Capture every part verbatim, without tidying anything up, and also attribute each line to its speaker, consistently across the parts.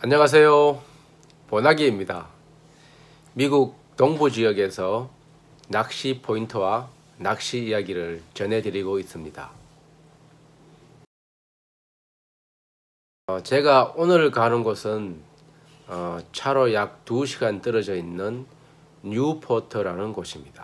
Speaker 1: 안녕하세요. 보나기입니다. 미국 동부 지역에서 낚시 포인트와 낚시 이야기를 전해드리고 있습니다. 어, 제가 오늘 가는 곳은 어, 차로 약 두 시간 떨어져 있는 뉴포트라는 곳입니다.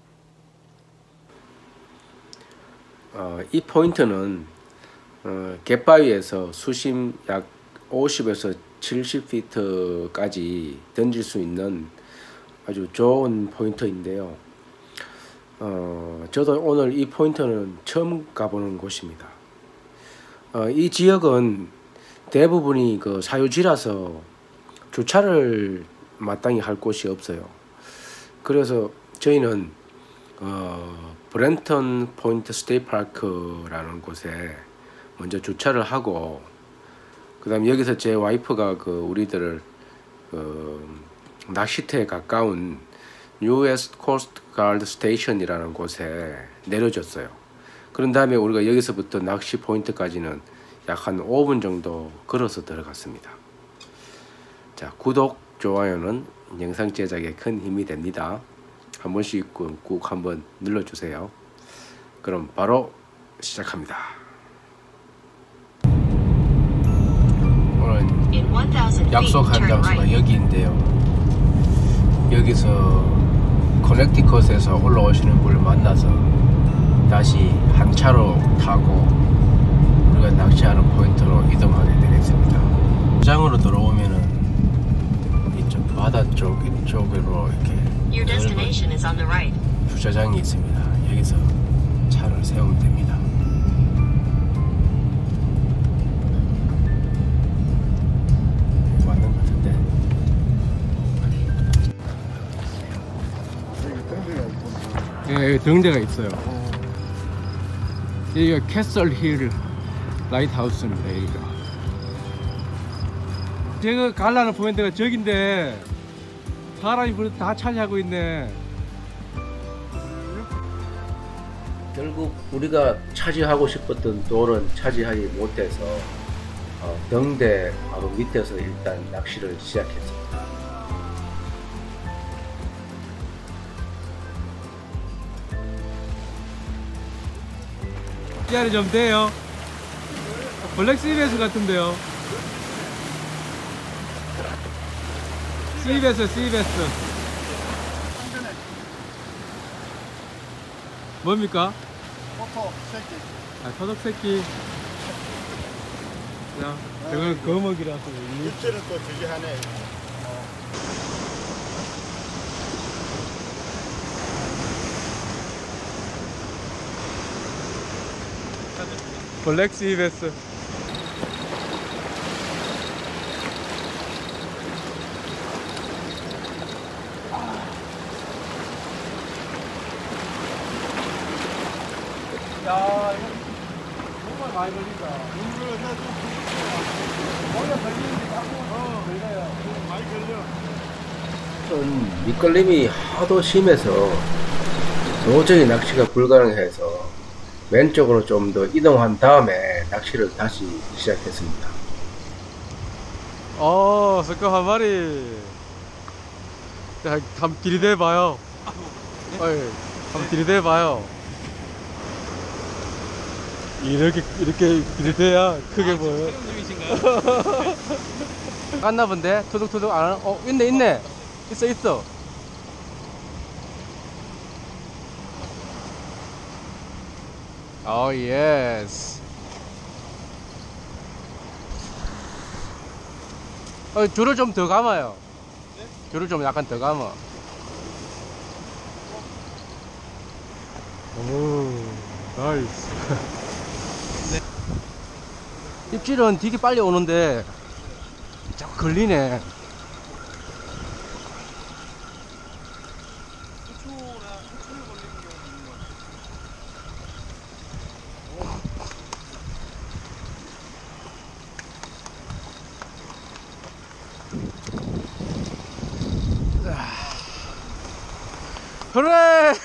Speaker 1: 어, 이 포인트는 어, 갯바위에서 수심 약 오십에서 칠십 피트까지 던질 수 있는 아주 좋은 포인트인데요. 어, 저도 오늘 이 포인트는 처음 가보는 곳입니다. 어, 이 지역은 대부분이 그 사유지라서 주차를 마땅히 할 곳이 없어요. 그래서 저희는 어, 브랜턴 포인트 스테이트 파크라는 곳에 먼저 주차를 하고, 그 다음 여기서 제 와이프가 그 우리들을 그 낚시터에 가까운 유에스 코스트 가드 스테이션이라는 곳에 내려줬어요. 그런 다음에 우리가 여기서부터 낚시 포인트까지는 약 한 오 분 정도 걸어서 들어갔습니다. 자, 구독, 좋아요는 영상 제작에 큰 힘이 됩니다. 한 번씩 꾹 한번 눌러주세요. 그럼 바로 시작합니다. 오늘 약속한 장소가 여기인데요. 여기서 커넥티컷에서 올라오시는 분을 만나서 다시 한 차로 타고 우리가 낚시하는 포인트로 이동하게 되겠습니다. 시장으로 들어오면은 이쪽 바다 쪽 이쪽으로 이렇게 주차장이 있습니다. 여기서 차를 세우면 됩니다. 맞는 것 같은데. 예, 여기 등대가 있어요. 여기가 캐슬 힐 라이트하우스입니다. 여기가 제가 가려는 포인트가 저긴데 사람이 벌써 다 차지하고 있네. 결국 우리가 차지하고 싶었던 돌은 차지하지 못해서 어, 등대 바로 밑에서 일단 낚시를 시작했습니다. 시간이 좀 돼요. 블랙 씨베스 같은데요. 씨베스 씨베스 뭡니까?
Speaker 2: 토독 새끼.
Speaker 1: 아, 토독 새끼. 야, 저건 거먹이라서
Speaker 2: 입질은 또 되게 하네.
Speaker 1: 블랙 씨베스. 야, 이거 정말 많이 걸린다.
Speaker 2: 이거 해도
Speaker 1: 머리가 걸리는데 자꾸 어, 걸려요.
Speaker 2: 많이 걸려.
Speaker 1: 전 밑걸림이 하도 심해서 도저히 낚시가 불가능해서 왼쪽으로 좀 더 이동한 다음에 낚시를 다시 시작했습니다. 어, 스컵 한 마리. 자, 한번 들이대봐요. 어이, 한번 들이대봐요. 이렇게 이렇게 들이대야 크게 아, 보여. 깠나 본데? 토둑토둑 안 하나? 어, 있네 있네. 있어 있어. 오 예스. 어, 줄을 좀 더 감아요. 네? 줄을 좀 약간 더 감아. 오, 나이스. 네. 입질은 되게 빨리 오는데 자꾸 걸리네. 그래.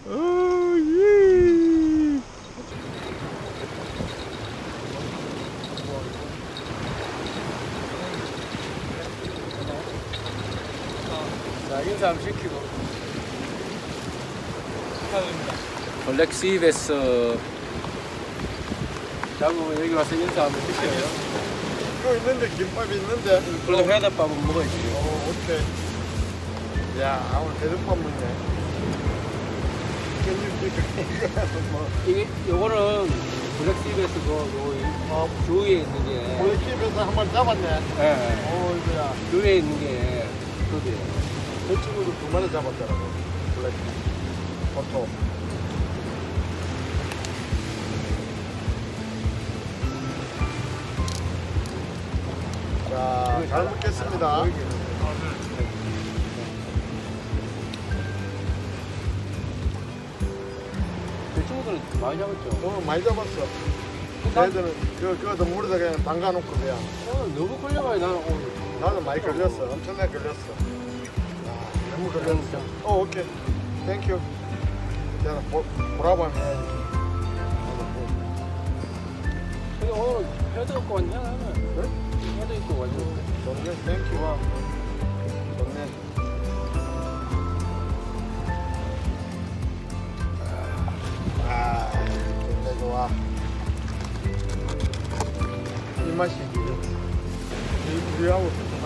Speaker 1: 오, 예. 인사 한번 시키고. 블랙 시베스 잡으면 여기 와서 인사 한번 시켜요.
Speaker 2: 이거 있는데, 김밥이 있는데.
Speaker 1: 그래도 회덮밥은 먹어야지.
Speaker 2: 어, 오케이. 야, 오늘 대접밥 먹네.
Speaker 1: 이게 요거는 블랙 시베스고 요 어, 주위에 있는 게.
Speaker 2: 우리 집에서 한 번 잡았네.
Speaker 1: 예. 네.
Speaker 2: 오, 이거야.
Speaker 1: 주위에 있는 게 그게.
Speaker 2: 저 친구도 두 마리 잡았더라고. 블랙. 버터. 자, 잘 먹겠습니다.
Speaker 1: 그 친구들은 많이 잡았죠?
Speaker 2: 어, 많이 잡았어. 애들은 그, 그것도 물에다 그냥 담가놓고 그냥.
Speaker 1: 어, 너무 걸려가요, 나는 오늘.
Speaker 2: 나는 많이 걸렸어. 엄청나게 걸렸어. 아, 너무 걸렸어. 어, 오케이. 땡큐. 야, 보, 보라고 하면 해야지.
Speaker 1: 근데 오늘 회도 입고 왔냐?
Speaker 2: 네?
Speaker 1: 회도 입고 왔냐?
Speaker 2: 좋네. 땡큐. 좋네. 아, 좋네, 좋아. 이 맛이지. 우리하고 정말.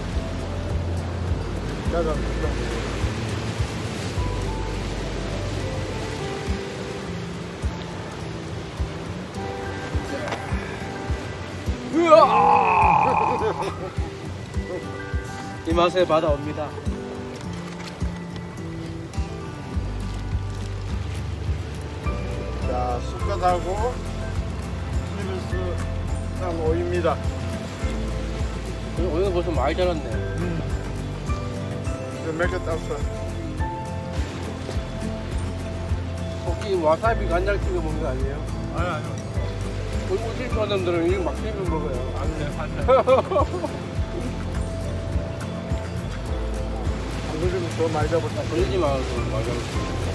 Speaker 2: 나도 좀.
Speaker 1: 이 맛에 바다 옵니다.
Speaker 2: 자, 숟가락하고 스미스랑 오이입니다.
Speaker 1: 오늘 벌써 많이 자랐네.
Speaker 2: 음. 몇 개 땄어.
Speaker 1: 혹시 와사비 간장 찍어 먹는 거 아니에요?
Speaker 2: 아니, 아니요.
Speaker 1: 우리 우실 좋아하는 놈들은 이거 막 찍어 먹어요.
Speaker 2: 안 돼, 안 돼. 안 그러면 더 많이 잡았다.
Speaker 1: 걸리지 말고 많이 잡았어.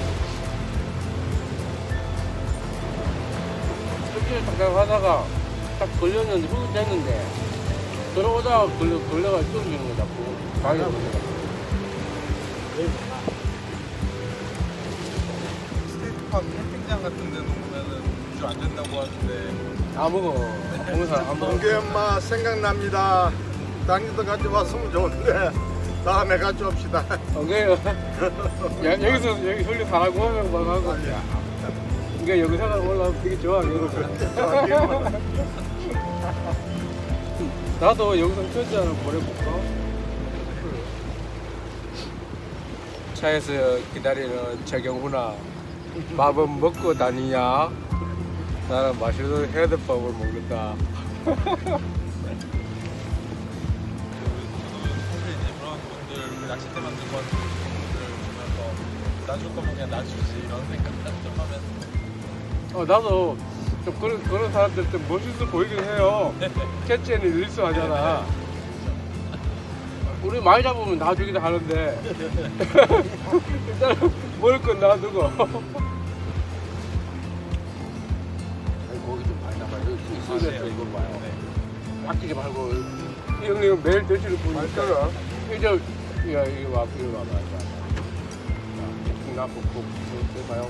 Speaker 1: 습기를 잠깐 하다가 딱 걸렸는데 훅 됐는데 들어오다가 걸려, 걸려가 쫓기는 거 자꾸 방에 걸려가.
Speaker 3: 스테이트팜 캠핑장 같은 데 놓으면은 주 안 된다고 하는데
Speaker 1: 안 먹어. 먹는 사람 안 먹어.
Speaker 2: 동계 엄마 생각납니다. 당신도 같이 왔으면 좋은데 다음에 같이 옵시다.
Speaker 1: 오케이. 여기서 여기 흘리 사라고 하면 막 하고. 그러니까 여기 생각 올라오면 되게 좋아. 나도 영상 편지 하나 보내볼까? 차에서 기다리는 최경훈아, 밥은 먹고 다니냐? 나는 맛있는 헤드밥을 먹는다.
Speaker 3: 사실 이제 그런 분들 낚싯대 만들고 하는 분들 보면서 놔줄 거면 그냥 놔주지 이런 생각 좀 하면
Speaker 1: 어, 나도 좀 그런, 그런 사람들 좀 멋있어 보이긴 해요. 캐치앤 릴스 하잖아. 우리 많이 잡으면 놔주기도 하는데 일단 먹을 건 놔두고. 고기 좀 많이 잡아요. 여기 있으면서 이거 봐요. 아끼지 말고 이 형님은 매일 드시는 분이니까. 이제 이거 이거 와 이거 와봐. 나 볶고 해봐요.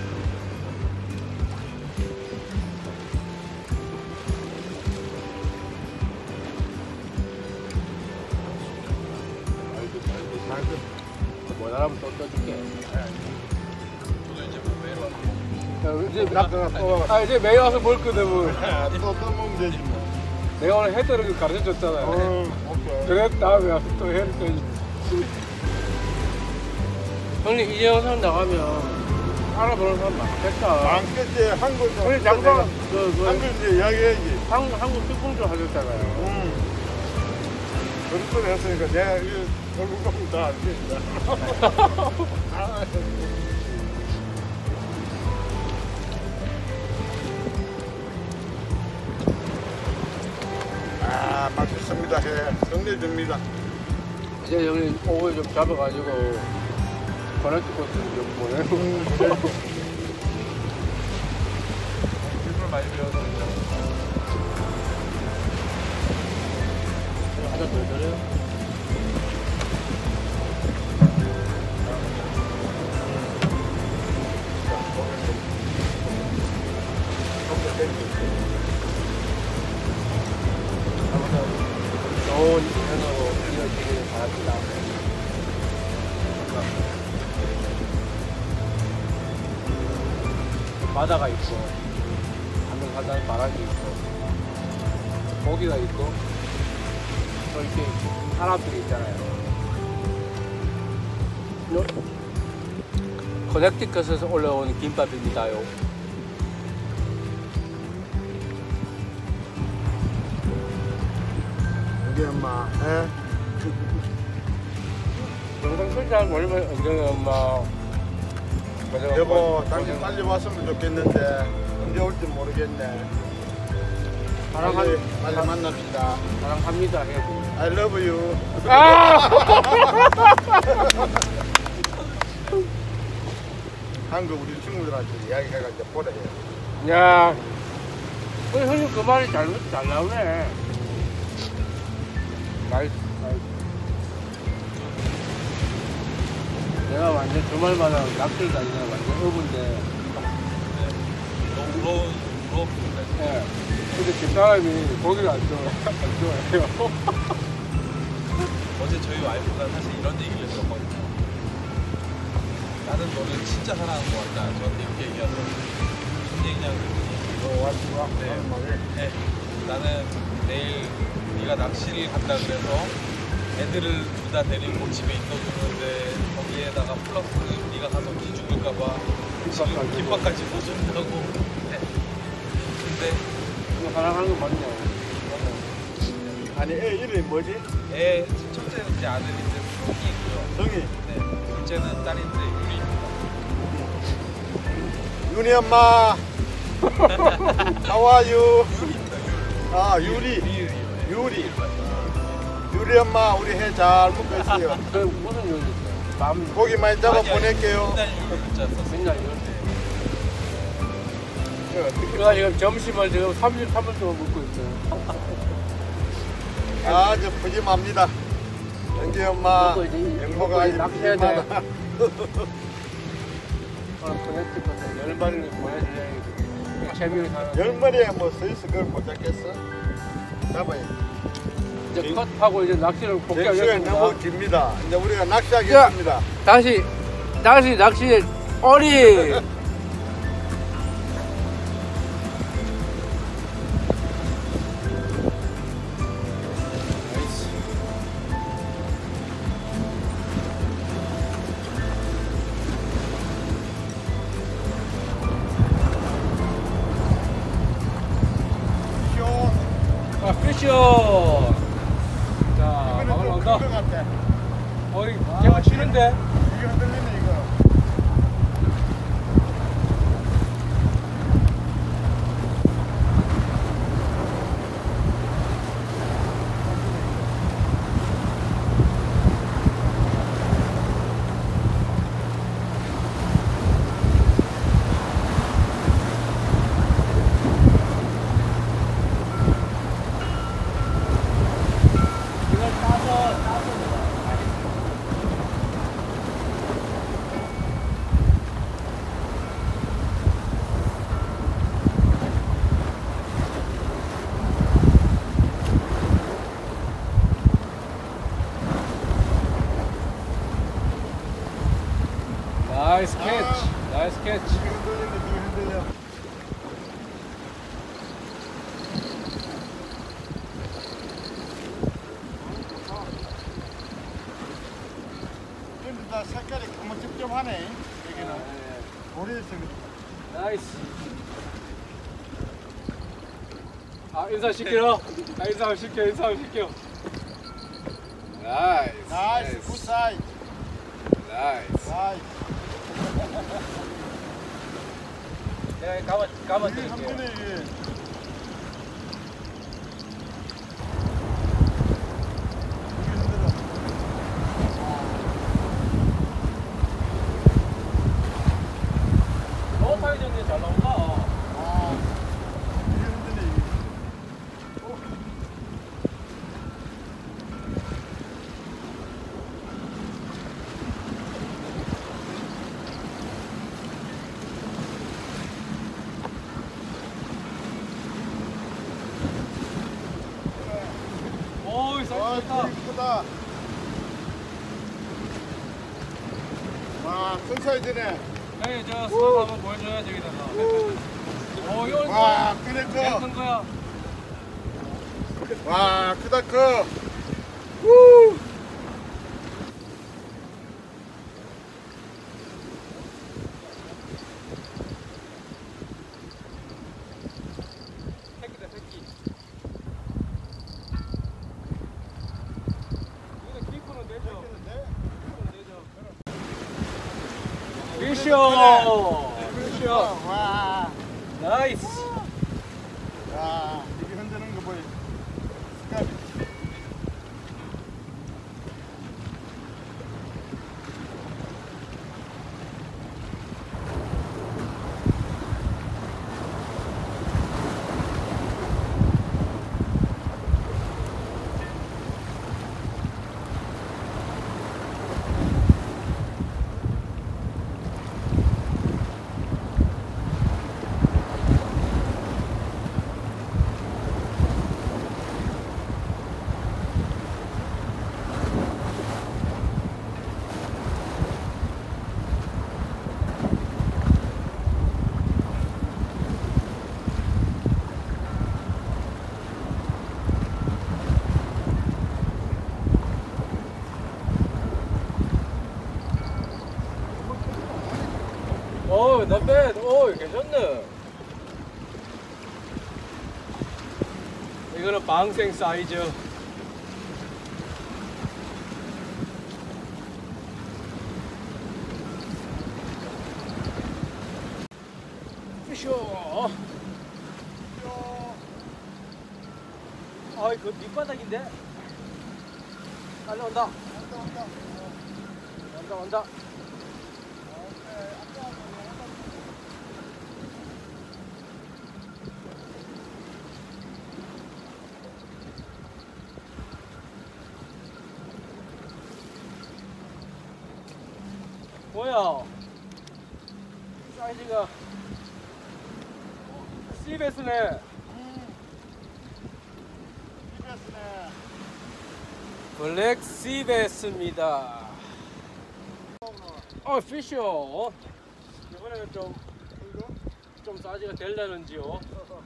Speaker 1: 뭐 나라면 또 떠줄게.
Speaker 3: 저도 이제 뭐 매일 와서
Speaker 1: 야, 이제
Speaker 2: 낚아가 또
Speaker 1: 아 이제 매일 와서 먹을 거든 뭐.
Speaker 2: 또 떠먹으면 되지 뭐.
Speaker 1: 내가 오늘 해떠는 거 가르쳐 줬잖아요.
Speaker 2: 어, 오케이.
Speaker 1: 그래 다음에 와서 또 해를 떠야지. 형님 이 영상 나가면 알아보는 사람 많겠다.
Speaker 2: 많겠지. 한국도.
Speaker 1: 형님 장방 그, 그
Speaker 2: 한국 이제 이야기해야지.
Speaker 1: 한국 한국 특공조 하셨잖아요.
Speaker 2: 응. 그런 소리 했으니까 내가 이 얼굴 보면 다안 됩니다. 아, 맛있습니다. 해. 끝내줍니다.
Speaker 1: 이제 형님 오후에 좀 잡아가지고 버낙지 코스 좀 보내고.
Speaker 3: 기술 많이 배워서
Speaker 1: 하나 더 드려요? 아무튼 좋은 인연으로 이어지기를 바랍니다. 바다가 있고, 하늘하늘 바람이 있고, 고기가 있고, 또 이렇게 사람들이 있잖아요. 커넥티컷에서 올라온 김밥입니다요.
Speaker 2: 우리 엄마, 에?
Speaker 1: 영상 설정 얼마 언제 엄마.
Speaker 2: 여보, 당신 빨리 왔으면 좋겠는데 언제 올지 모르겠네. 빨리, 빨리 만납시다.
Speaker 1: 사랑합니다. 해고.
Speaker 2: I love you.
Speaker 1: 아!
Speaker 2: 한국 우리 친구들한테 이야기해가 이제 보내.
Speaker 1: 야, 그 형님 그 말이 잘, 잘 나오네. 나이스, 나이스. 내가 완전 주말마다 낚시가 아니라 완전 어부인데.
Speaker 3: 너무 부러운, 부럽습니다.
Speaker 1: 예. 근데 집사람이 고기를 안 좋아, 안 좋아해요.
Speaker 3: 어제 저희 와이프가 사실 이런 얘기를 들었거든요. 나는 너를 진짜 사랑하는 것 같다. 저한테 이렇게 얘기하더라고요. 무슨 얘기냐면,
Speaker 2: 너 와이프가
Speaker 3: 네.
Speaker 2: 하는 말이
Speaker 3: 네. 나는 내일 네가 낚시를 간다 그래서 애들을 둘 다 데리고 집에 있어주는데 거기에다가 플러스 네가 가서 기죽을까봐 지금 김밥까지 사준다고. 네. 근데
Speaker 1: 이거 사랑하는 거 맞네.
Speaker 2: 아니 애 이름이 뭐지?
Speaker 3: 애 첫째는 이제 아들인데 성이고요.
Speaker 2: 성이.
Speaker 3: 네. 둘째는 딸인데 유리입니다.
Speaker 2: 윤희 엄마. How are you?
Speaker 3: 유리입니다. 유리.
Speaker 2: 아 유리.
Speaker 3: 유리.
Speaker 2: 유리. 유리 엄마 우리 해 잘 먹고 있어요.
Speaker 1: 그 무슨 요리 있어요? 밤
Speaker 2: 고기 많이 잡아 보낼게요.
Speaker 3: 맨날 유리 짰었어요.
Speaker 1: 맨날 요리. 제가 지금 점심을 지금 삼십삼 분 동안 먹고 있어요.
Speaker 2: 아주 푸짐합니다. 영기 엄마
Speaker 1: 먹고 이제
Speaker 2: 행복가 아주
Speaker 1: 낚시해야 돼.
Speaker 2: 푸짐하다.
Speaker 1: 오늘 커넥티컷에 열 마리를 보여줘야 재미를 사는.
Speaker 2: 열 마리에 뭐 서있어 그걸 못 잡겠어? 잡아야지.
Speaker 1: 이제 컷하고 이제 낚시를
Speaker 2: 시간
Speaker 1: 복귀하겠습니다.
Speaker 2: 너무 깁니다. 이제 우리가 낚시하겠습니다.
Speaker 1: 다시 다시 낚시 어리. 아, 피쇼. 자,
Speaker 2: 이거는
Speaker 1: 막을
Speaker 2: 좀
Speaker 1: 나온다.
Speaker 2: 큰 것 같아.
Speaker 1: 어이, 제가 치는데.
Speaker 2: 이게 흔들리네 이거.
Speaker 1: 이걸 따서 따서 나이스 캐치. 나이스 캐치.
Speaker 2: 이게 흔들리네 이게 흔들려. 근데 다 색깔이 까무잡잡하네 여기는. 오래돼서 그래.
Speaker 1: 나이스. 아, 인사 시켜. 아, 인사 시켜. 인사 시켜. 나이스.
Speaker 2: 나이스 굿 사이즈.
Speaker 1: 나이스.
Speaker 2: 나이스.
Speaker 1: 내가 감아 감아
Speaker 2: 이게
Speaker 1: 드릴게요.
Speaker 2: 흔들려 이게. 이게 흔들려.
Speaker 1: 너무 빨리 정리 잘 나온다.
Speaker 2: 아, 이게 흔들려 이게. 오. 와, 되게 크다. 와, 큰 사이즈네.
Speaker 3: 형님 저 수박 한번 보여줘야 저기다가. 어 이거
Speaker 2: 와, 그래 커.
Speaker 3: 큰 거야.
Speaker 2: 와, 크다 커. 우.
Speaker 3: 새끼다 새끼. 이거 키프는 되죠? 피셔! 피셔!
Speaker 2: 와,
Speaker 3: 나이스!
Speaker 2: 야, 이게 흔드는 거 보여. 스캅.
Speaker 3: 오, not bad. 오, 괜찮네. 이거는 방생 사이즈. 피쇼. 아, 그 밑바닥인데? 빨리 온다.
Speaker 2: 온다, 온다.
Speaker 3: 온다, 온다. 뭐야? 사이즈가 씨베스네.
Speaker 2: 이베스네.
Speaker 3: 블랙 씨베스입니다. 어, 피셔. 이번에는 좀, 좀 사이즈가 되려는지요.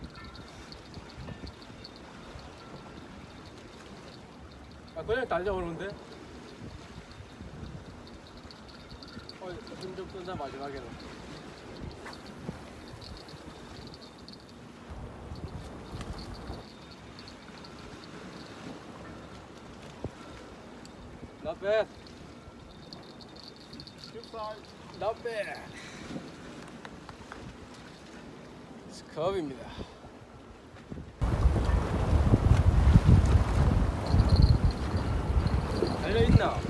Speaker 3: 아, 그냥 달려오는데? 어, 힘좀 끈다, 마지막에는. Not bad. Not bad. 스캅입니다. 달려있나?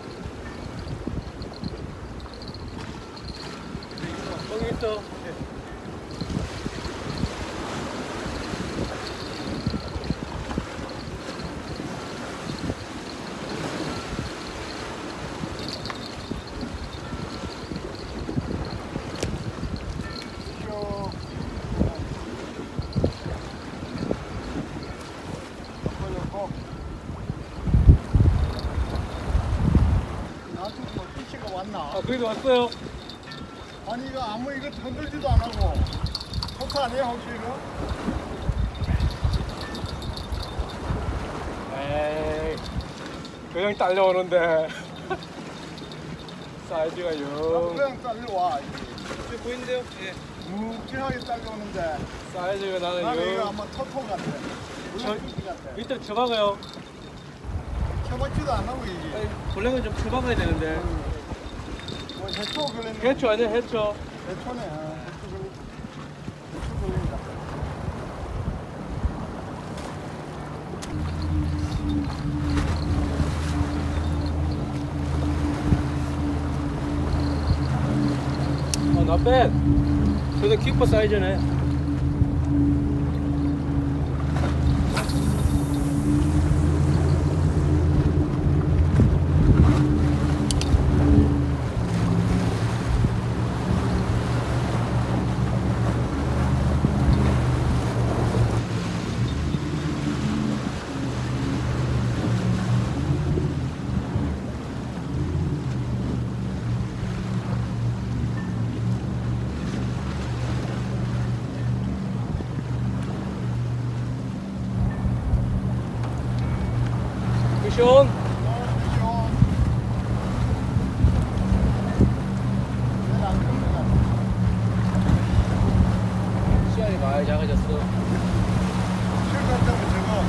Speaker 3: 거기 있어. 아, 그래도 왔어요.
Speaker 2: 아니 이거 아무 이거 흔들지도 안 하고 포트 아니에요 혹시 이거?
Speaker 3: 에이, 그냥 딸려오는데 사이즈가 영.
Speaker 2: 그냥 딸려와
Speaker 3: 이게 보이는데요? 예.
Speaker 2: 묵직하게 딸려오는데
Speaker 3: 사이즈가 나는
Speaker 2: 나는 이거
Speaker 3: 영.
Speaker 2: 아마 토토 같아. 블랙 같아.
Speaker 3: 밑에 쳐박아요.
Speaker 2: 쳐박지도 안 하고 이게.
Speaker 3: 아니, 블랙은 좀 쳐박아야 되는데.
Speaker 2: 뭐 해초 걸렸네.
Speaker 3: 해초 아니야, 해초.
Speaker 2: 해초네. 아, 해초 걸리. 해초 걸린다.
Speaker 3: 어, not bad. 그래도 키퍼 사이즈네.
Speaker 1: 미션. 시야이 많이 작아졌어.
Speaker 2: 실감자면 저거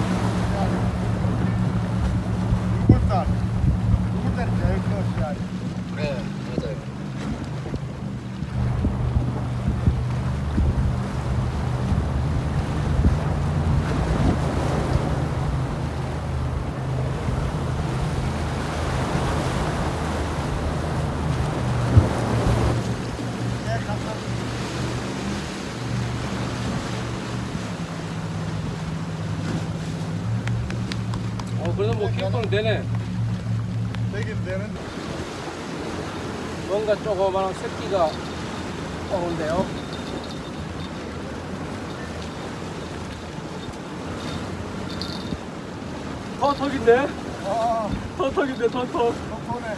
Speaker 2: 육골달 육골달이 제일 커 씨알이.
Speaker 1: 네, 맞아요. 어, 그래도 뭐 키우면 되네.
Speaker 2: 되긴 되는데.
Speaker 1: 뭔가 조그마한 새끼가 오는데요. 터턱인데?
Speaker 2: 아,
Speaker 1: 터턱인데 터턱.
Speaker 2: 덕분에.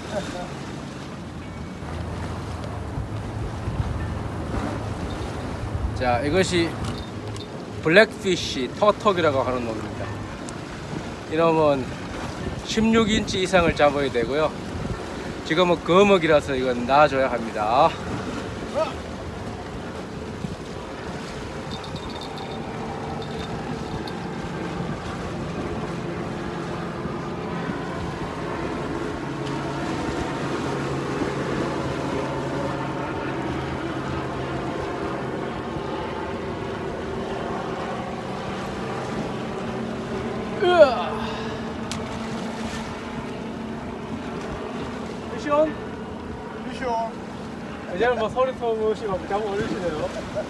Speaker 1: 자, 이것이 블랙피쉬 터턱이라고 하는 놈입니다. 이놈은 십육 인치 이상을 잡아야 되고요. 지금은 거먹이라서 이건 놔줘야 합니다. 으아! 미션?
Speaker 2: 미션.
Speaker 1: 이제는 뭐 소리 소문이 막 자꾸 올리시네요.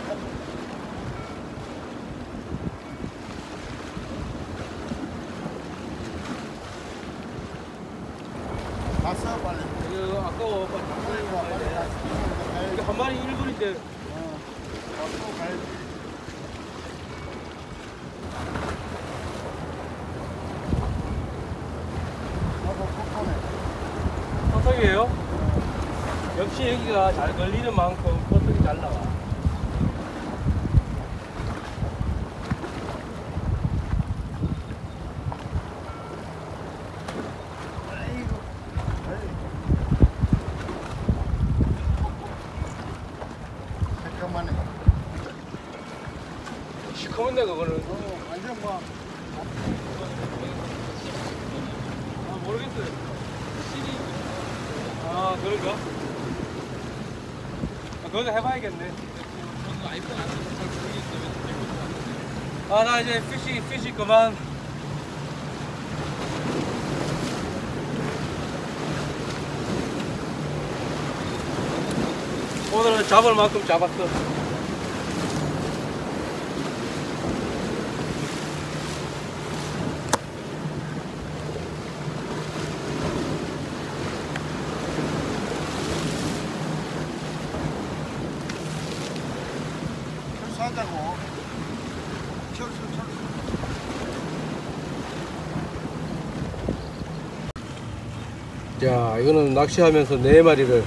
Speaker 2: 갔어 빨리.
Speaker 1: 이거 아까워. 빨리
Speaker 2: 빨리 가 빨리 가.
Speaker 1: 이거 한 마리 일 분인데.
Speaker 2: 어. 갔어 가야지. 나도 덕분에.
Speaker 1: 터턱이에요? 역시 여기가 잘 걸리는 만큼 터턱이 잘 나와.
Speaker 2: 아이고. 잠깐만요.
Speaker 1: 시커먼데 그거는.
Speaker 2: 어, 완전 뭐.
Speaker 1: 아, 모르겠어요. 아, 그런가? 아, 그거 해봐야겠네.
Speaker 3: 저는 아이폰 안 써서 잘 모르겠어요.
Speaker 1: 아, 나 이제 피시, 피시 그만. 오늘은 잡을 만큼 잡았어.
Speaker 2: 철수하자고. 철수 철수.
Speaker 1: 자, 이거는 낚시하면서 네 마리를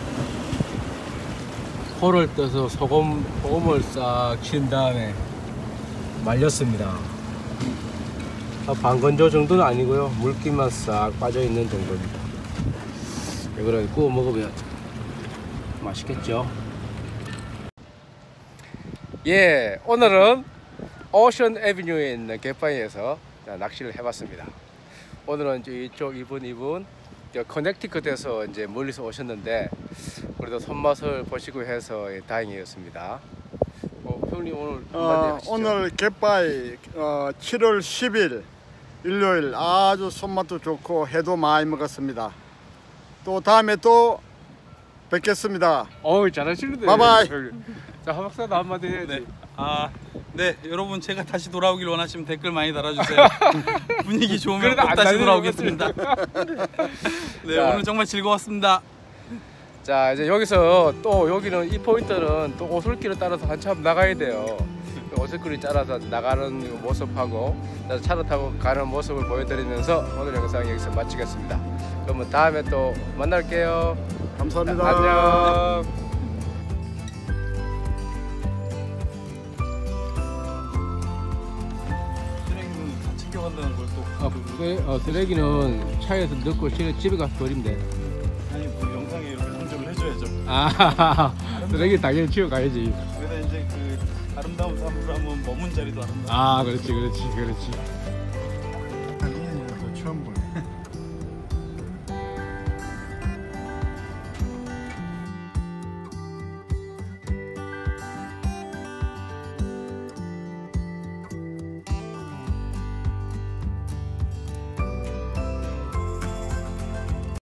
Speaker 1: 포를 떠서 소금, 소금을 싹 친 다음에 말렸습니다. 아, 반건조 정도는 아니고요. 물기만 싹 빠져있는 정도입니다. 이거를 구워 먹으면 맛있겠죠. 예, 오늘은 오션 애비뉴에 있는 갯바위에서 낚시를 해봤습니다. 오늘은 이쪽 이분 이분 커넥티컷에서 이제 멀리서 오셨는데 그래도 손맛을 보시고 해서 다행이었습니다. 어, 형님 오늘 한마디
Speaker 2: 어,
Speaker 1: 하시죠.
Speaker 2: 오늘 갯바위 어, 칠월 십일 일요일 아주 손맛도 좋고 해도 많이 먹었습니다. 또 다음에 또 뵙겠습니다.
Speaker 1: 어우, 잘하시는데.
Speaker 2: 바이바이.
Speaker 1: 자, 하박사도 한마디 해야지.
Speaker 3: 네. 아, 네, 여러분 제가 다시 돌아오길 원하시면 댓글 많이 달아주세요. 분위기 좋으면
Speaker 1: 그래도
Speaker 3: 꼭
Speaker 1: 안
Speaker 3: 다시
Speaker 1: 달리는
Speaker 3: 돌아오겠습니다. 네,
Speaker 1: 자.
Speaker 3: 오늘 정말 즐거웠습니다.
Speaker 1: 자, 이제 여기서 또 여기는 이 포인트는 또 오솔길을 따라서 한참 나가야 돼요. 오솔길을 따라서 나가는 모습하고 차를 타고 가는 모습을 보여드리면서 오늘 영상 여기서 마치겠습니다. 그러면 다음에 또 만날게요.
Speaker 2: 감사합니다.
Speaker 1: 안녕.
Speaker 3: 실행은 다 챙겨갔나? 버린다는 걸 또.
Speaker 1: 아, 쓰레, 어, 쓰레기는 차에서 넣고 실내 집에 가서 버리면 돼.
Speaker 3: 아니 뭐 영상에 이렇게 상정을 해줘야죠.
Speaker 1: 아, 쓰레기 당연히 치워 가야지.
Speaker 3: 그래서 이제 그 아름다운 삶을 하면 머문 자리도 아름다워.
Speaker 1: 아, 그렇지, 그렇지, 그렇지.
Speaker 2: 한 이 년이라도 처음 보네.